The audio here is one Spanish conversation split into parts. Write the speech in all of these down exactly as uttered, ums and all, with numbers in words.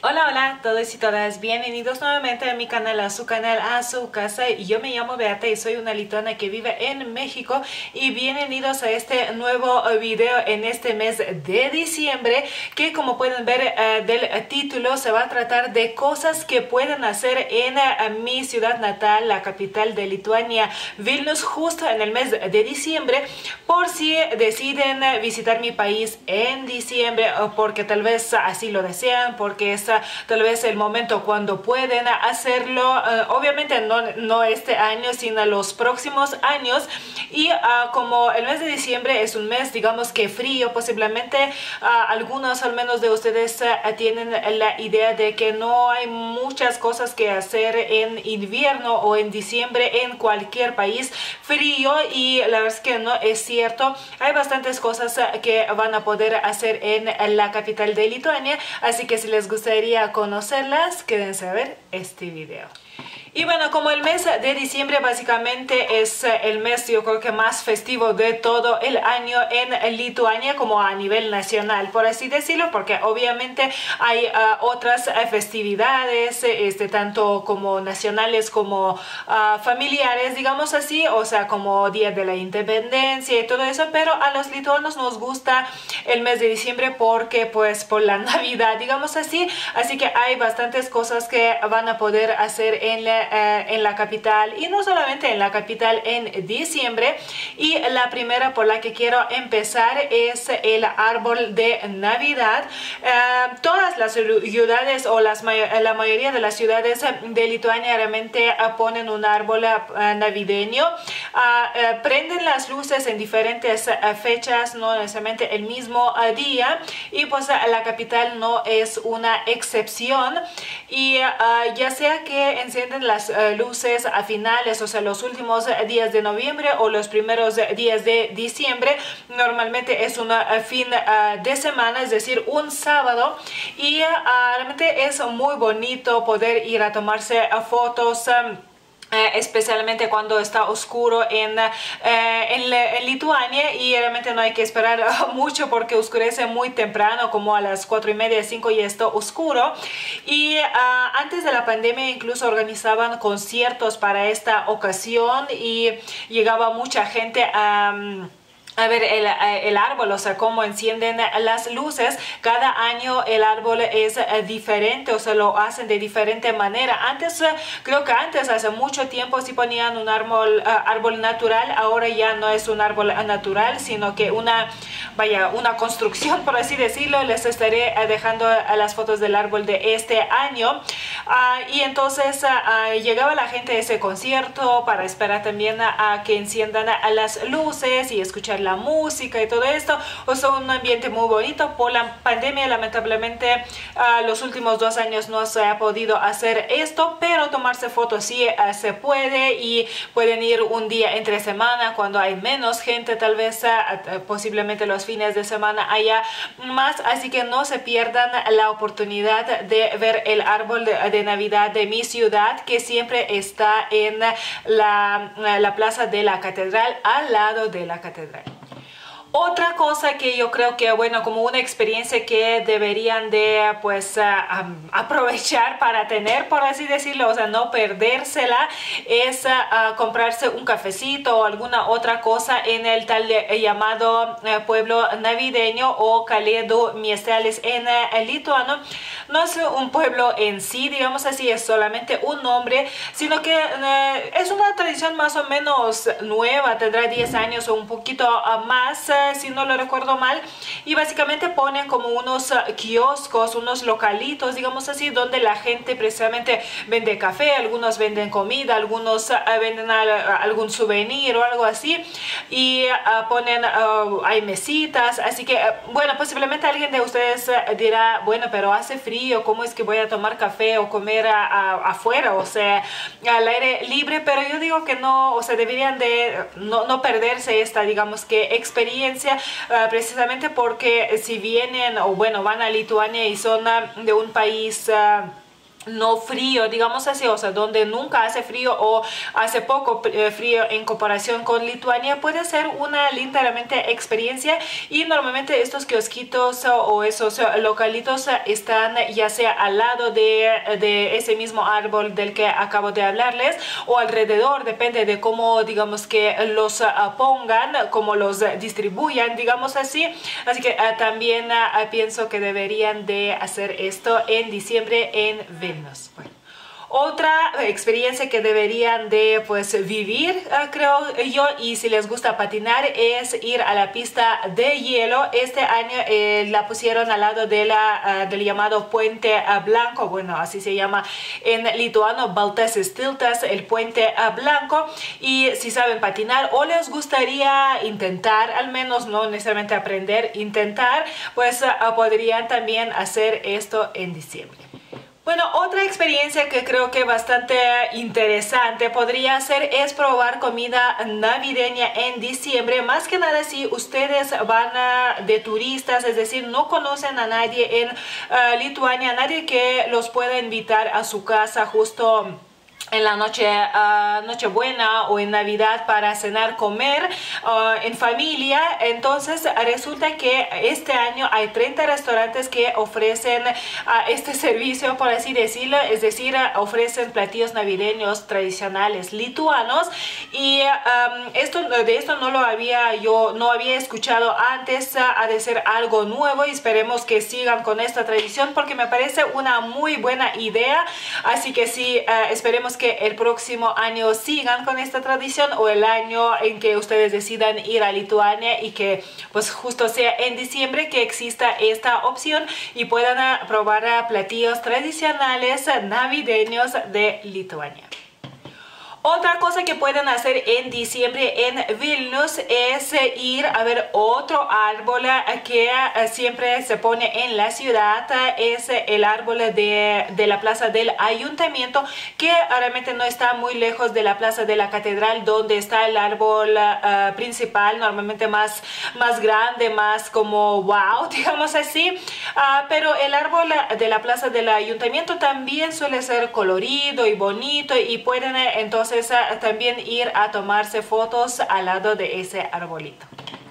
Hola, hola a todos y todas, bienvenidos nuevamente a mi canal, a su canal, a su casa. Yo me llamo Beata y soy una lituana que vive en México y bienvenidos a este nuevo video en este mes de diciembre, que como pueden ver uh, del título se va a tratar de cosas que pueden hacer en uh, mi ciudad natal, la capital de Lituania, Vilnius, justo en el mes de diciembre, por si deciden visitar mi país en diciembre o porque tal vez así lo desean, porque es tal vez el momento cuando pueden hacerlo, uh, obviamente no, no este año sino los próximos años. Y uh, como el mes de diciembre es un mes digamos que frío, posiblemente uh, algunos al menos de ustedes uh, tienen la idea de que no hay muchas cosas que hacer en invierno o en diciembre en cualquier país frío, y la verdad es que no es cierto. Hay bastantes cosas uh, que van a poder hacer en la capital de Lituania, así que si les gustaría conocerlas, quédense a ver este video. Y bueno, como el mes de diciembre básicamente es el mes yo creo que más festivo de todo el año en Lituania, como a nivel nacional por así decirlo, porque obviamente hay uh, otras uh, festividades este, tanto como nacionales como uh, familiares, digamos así, o sea como Día de la Independencia y todo eso, pero a los lituanos nos gusta el mes de diciembre porque pues por la Navidad, digamos así, así que hay bastantes cosas que van a poder hacer en la Eh, en la capital, y no solamente en la capital en diciembre. Y la primera por la que quiero empezar es el árbol de Navidad. Eh, todas las ciudades o las, la mayoría de las ciudades de Lituania realmente uh, ponen un árbol uh, navideño, uh, uh, prenden las luces en diferentes uh, fechas, no necesariamente el mismo uh, día, y pues uh, la capital no es una excepción. Y uh, ya sea que encienden las Las, uh, luces a finales, o sea los últimos uh, días de noviembre o los primeros uh, días de diciembre, normalmente es un uh, fin uh, de semana, es decir un sábado, y uh, realmente es muy bonito poder ir a tomarse uh, fotos, um, Eh, especialmente cuando está oscuro en, eh, en, en Lituania, y realmente no hay que esperar uh, mucho porque oscurece muy temprano, como a las cuatro y media, cinco y está oscuro. Y uh, antes de la pandemia incluso organizaban conciertos para esta ocasión y llegaba mucha gente a... Um, a ver el, el árbol, o sea, cómo encienden las luces. Cada año el árbol es diferente, o sea, lo hacen de diferente manera. Antes, creo que antes, hace mucho tiempo, sí ponían un árbol, uh, árbol natural. Ahora ya no es un árbol natural, sino que una, vaya, una construcción, por así decirlo. Les estaré uh, dejando uh, las fotos del árbol de este año. Uh, y entonces uh, uh, llegaba la gente a ese concierto para esperar también a, a que enciendan uh, las luces y escuchar la música y todo esto. O sea, un ambiente muy bonito. Por la pandemia lamentablemente uh, los últimos dos años no se ha podido hacer esto, pero tomarse fotos sí uh, se puede, y pueden ir un día entre semana cuando hay menos gente, tal vez uh, posiblemente los fines de semana haya más, así que no se pierdan la oportunidad de ver el árbol de, de Navidad de mi ciudad, que siempre está en la, la plaza de la catedral, al lado de la catedral. Otra cosa que yo creo que, bueno, como una experiencia que deberían de, pues, uh, um, aprovechar para tener, por así decirlo, o sea, no perdérsela, es uh, uh, comprarse un cafecito o alguna otra cosa en el tal uh, llamado uh, pueblo navideño, o Kalėdų miestelis en uh, lituano. No es un pueblo en sí, digamos así, es solamente un nombre, sino que uh, es una tradición más o menos nueva, tendrá diez años o un poquito uh, más, uh, si no lo recuerdo mal, y básicamente ponen como unos uh, kioscos, unos localitos, digamos así, donde la gente precisamente vende café, algunos venden comida, algunos uh, venden al, uh, algún souvenir o algo así, y uh, ponen, uh, hay mesitas, así que, uh, bueno, posiblemente alguien de ustedes uh, dirá, bueno, pero hace frío, ¿cómo es que voy a tomar café o comer a, a, afuera, o sea, al aire libre? Pero yo digo que no, o sea, deberían de no, no perderse esta, digamos que, experiencia. Uh, precisamente porque si vienen o bueno van a Lituania y son uh, de un país uh, no frío, digamos así, o sea, donde nunca hace frío o hace poco frío en comparación con Lituania, puede ser una lindamente experiencia. Y normalmente estos kiosquitos o esos localitos están ya sea al lado de, de ese mismo árbol del que acabo de hablarles o alrededor, depende de cómo digamos que los pongan, cómo los distribuyan, digamos así. Así que uh, también uh, pienso que deberían de hacer esto en diciembre en Vilnius. Bueno. Otra experiencia que deberían de pues vivir, uh, creo yo, y si les gusta patinar, es ir a la pista de hielo. Este año eh, la pusieron al lado de la, uh, del llamado Puente Blanco, bueno, así se llama en lituano, Baltasis Tiltas, el Puente Blanco. Y si saben patinar o les gustaría intentar, al menos no necesariamente aprender, intentar, pues uh, podrían también hacer esto en diciembre. Bueno, otra experiencia que creo que bastante interesante podría ser es probar comida navideña en diciembre. Más que nada si ustedes van a, de turistas, es decir, no conocen a nadie en uh, Lituania, nadie que los pueda invitar a su casa justo en la noche, uh, Nochebuena o en Navidad para cenar, comer uh, en familia. Entonces resulta que este año hay treinta restaurantes que ofrecen uh, este servicio, por así decirlo, es decir, uh, ofrecen platillos navideños tradicionales lituanos. Y um, esto, de esto no lo había yo no había escuchado antes, uh, ha de ser algo nuevo y esperemos que sigan con esta tradición porque me parece una muy buena idea. Así que sí, uh, esperemos que el próximo año sigan con esta tradición o el año en que ustedes decidan ir a Lituania y que pues justo sea en diciembre que exista esta opción y puedan probar platillos tradicionales navideños de Lituania. Otra cosa que pueden hacer en diciembre en Vilnius es ir a ver otro árbol que siempre se pone en la ciudad. Es el árbol de, de la plaza del ayuntamiento, que realmente no está muy lejos de la plaza de la catedral, donde está el árbol uh, principal, normalmente más, más grande, más como wow, digamos así. Uh, pero el árbol de la plaza del ayuntamiento también suele ser colorido y bonito y pueden entonces también ir a tomarse fotos al lado de ese arbolito.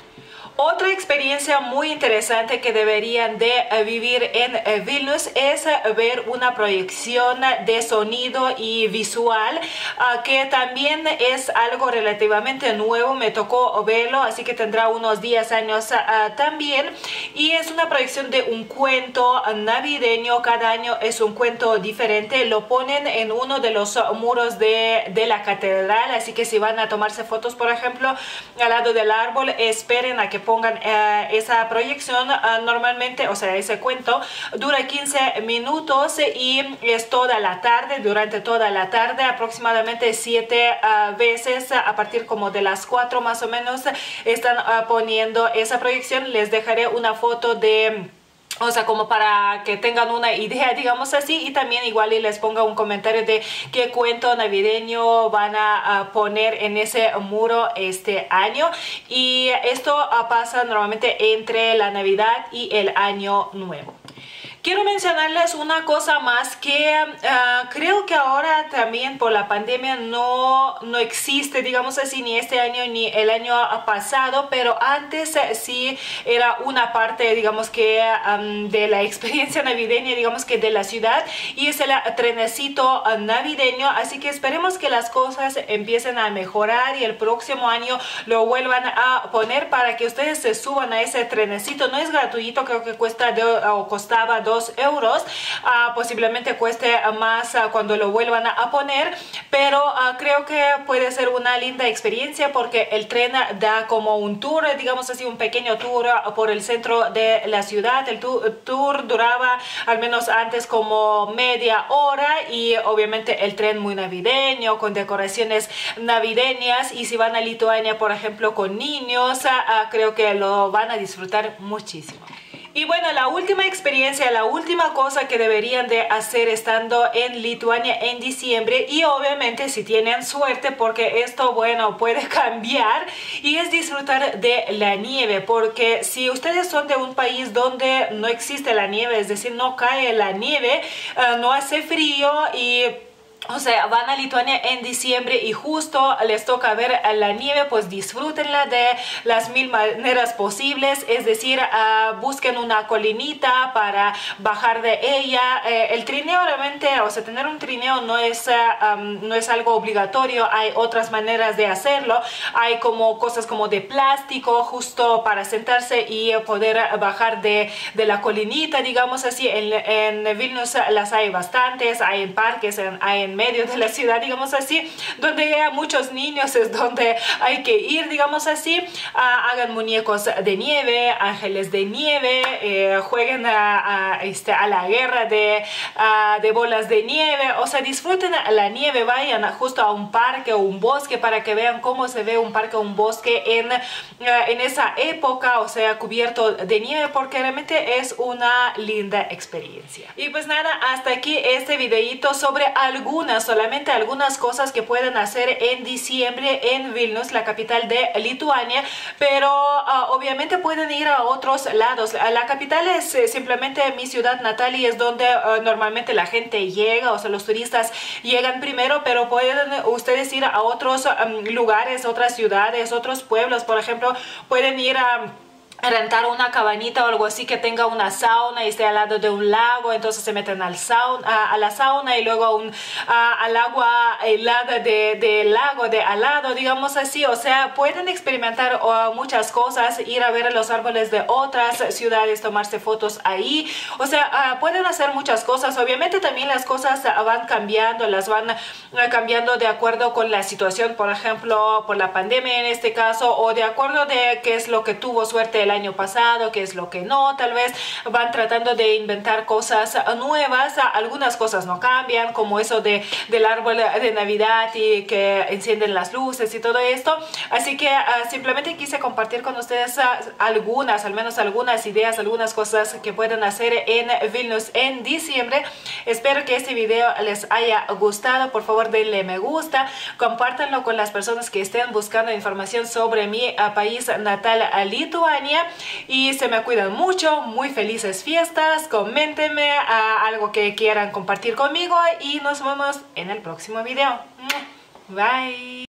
Otra experiencia muy interesante que deberían de vivir en Vilnius es ver una proyección de sonido y visual, uh, que también es algo relativamente nuevo, me tocó verlo, así que tendrá unos diez años uh, también, y es una proyección de un cuento navideño. Cada año es un cuento diferente, lo ponen en uno de los muros de, de la catedral, así que si van a tomarse fotos, por ejemplo, al lado del árbol, esperen a que pongan uh, esa proyección. Uh, normalmente, o sea, ese cuento dura quince minutos y es toda la tarde, durante toda la tarde, aproximadamente siete uh, veces, a partir como de las cuatro más o menos, están uh, poniendo esa proyección. Les dejaré una foto de... O sea, como para que tengan una idea, digamos así, y también igual y les ponga un comentario de qué cuento navideño van a, a poner en ese muro este año. Y esto uh, pasa normalmente entre la Navidad y el Año Nuevo. Quiero mencionarles una cosa más que uh, creo que ahora también por la pandemia no, no existe, digamos así, ni este año ni el año pasado, pero antes uh, sí era una parte, digamos que um, de la experiencia navideña, digamos que de la ciudad, y es el trenecito uh, navideño. Así que esperemos que las cosas empiecen a mejorar y el próximo año lo vuelvan a poner para que ustedes se suban a ese trenecito. No es gratuito, creo que cuesta de, o costaba dos euros, uh, posiblemente cueste más uh, cuando lo vuelvan a poner, pero uh, creo que puede ser una linda experiencia porque el tren da como un tour, digamos así, un pequeño tour uh, por el centro de la ciudad. El tu tour duraba al menos antes como media hora y obviamente el tren muy navideño, con decoraciones navideñas, y si van a Lituania, por ejemplo, con niños, uh, uh, creo que lo van a disfrutar muchísimo. Y bueno, la última experiencia, la última cosa que deberían de hacer estando en Lituania en diciembre, y obviamente si tienen suerte, porque esto, bueno, puede cambiar, y es disfrutar de la nieve, porque si ustedes son de un país donde no existe la nieve, es decir, no cae la nieve, uh, no hace frío y... O sea, van a Lituania en diciembre y justo les toca ver la nieve, pues disfrútenla de las mil maneras posibles, es decir, uh, busquen una colinita para bajar de ella. Eh, el trineo realmente, o sea, tener un trineo no es, uh, um, no es algo obligatorio, hay otras maneras de hacerlo, hay como cosas como de plástico justo para sentarse y poder bajar de, de la colinita, digamos así. En, en Vilnius las hay bastantes, hay en parques, en, hay en medio de la ciudad, digamos así, donde hay muchos niños, es donde hay que ir, digamos así. Uh, hagan muñecos de nieve, ángeles de nieve, eh, jueguen a, a, este, a la guerra de, uh, de bolas de nieve, o sea, disfruten la nieve, vayan justo a un parque o un bosque para que vean cómo se ve un parque o un bosque en, uh, en esa época, o sea, cubierto de nieve, porque realmente es una linda experiencia. Y pues nada, hasta aquí este videito sobre algunas solamente algunas cosas que pueden hacer en diciembre en Vilnius, la capital de Lituania, pero uh, obviamente pueden ir a otros lados. La capital es eh, simplemente mi ciudad natal y es donde uh, normalmente la gente llega, o sea, los turistas llegan primero, pero pueden ustedes ir a otros um, lugares, otras ciudades, otros pueblos. Por ejemplo, pueden ir a rentar una cabanita o algo así que tenga una sauna y esté al lado de un lago, entonces se meten al sauna, a, a la sauna y luego a un, a, al agua helada del de lago de al lado, digamos así. O sea, pueden experimentar uh, muchas cosas, ir a ver los árboles de otras ciudades, tomarse fotos ahí, o sea, uh, pueden hacer muchas cosas. Obviamente también las cosas uh, van cambiando, las van uh, cambiando de acuerdo con la situación, por ejemplo, por la pandemia en este caso, o de acuerdo de qué es lo que tuvo suerte el año pasado, qué es lo que no. Tal vez van tratando de inventar cosas nuevas, algunas cosas no cambian, como eso de, del árbol de Navidad y que encienden las luces y todo esto. Así que uh, simplemente quise compartir con ustedes uh, algunas, al menos algunas ideas, algunas cosas que pueden hacer en Vilnius en diciembre. Espero que este video les haya gustado. Por favor, denle me gusta, compártanlo con las personas que estén buscando información sobre mi uh, país natal, uh, Lituania. Y se me cuidan mucho, muy felices fiestas, coméntenme uh, algo que quieran compartir conmigo y nos vemos en el próximo video. Bye.